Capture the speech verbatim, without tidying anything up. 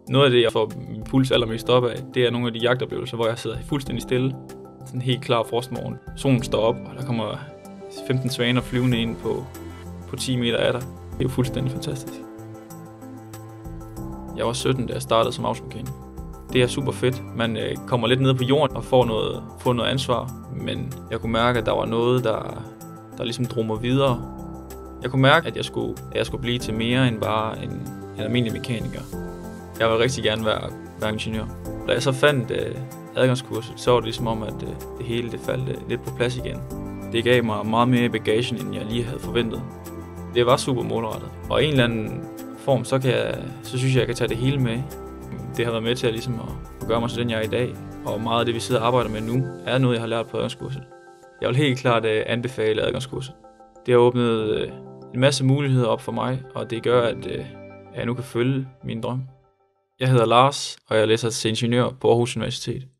Noget af det, jeg får min puls allermest op af, det er nogle af de jagtoplevelser, hvor jeg sidder fuldstændig stille. Sådan helt klar frostmorgen. Solen står op, og der kommer femten svaner flyvende ind på, på ti meter af dig. Det er jo fuldstændig fantastisk. Jeg var sytten, da jeg startede som avlsmekaniker. Det er super fedt. Man øh, kommer lidt ned på jorden og får noget, får noget ansvar. Men jeg kunne mærke, at der var noget, der, der ligesom drog mig videre. Jeg kunne mærke, at jeg skulle, at jeg skulle blive til mere end bare en, en almindelig mekaniker. Jeg ville rigtig gerne være, være ingeniør. Da jeg så fandt øh, adgangskurset, så var det ligesom om, at øh, det hele det faldt øh, lidt på plads igen. Det gav mig meget mere i bagagen, end jeg lige havde forventet. Det var super målrettet. Og i en eller anden form, så, kan jeg, så synes jeg, jeg kan tage det hele med. Det har været med til at, ligesom at gøre mig til den, jeg er i dag. Og meget af det, vi sidder og arbejder med nu, er noget, jeg har lært på adgangskurset. Jeg vil helt klart uh, anbefale adgangskurset. Det har åbnet uh, en masse muligheder op for mig, og det gør, at uh, jeg nu kan følge min drøm. Jeg hedder Lars, og jeg læser til ingeniør på Aarhus Universitet.